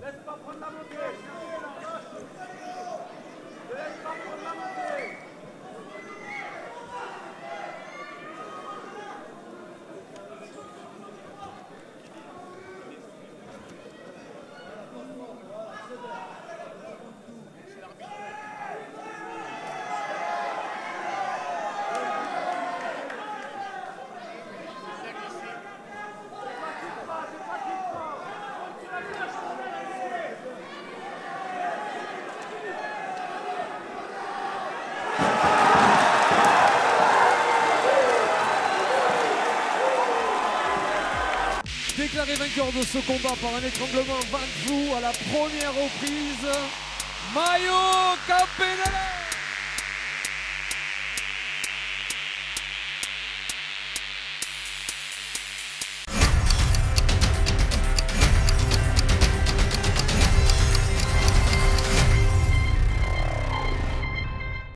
Déclaré vainqueur de ce combat par un étranglement Van Flue à la première reprise, Maio Campanella.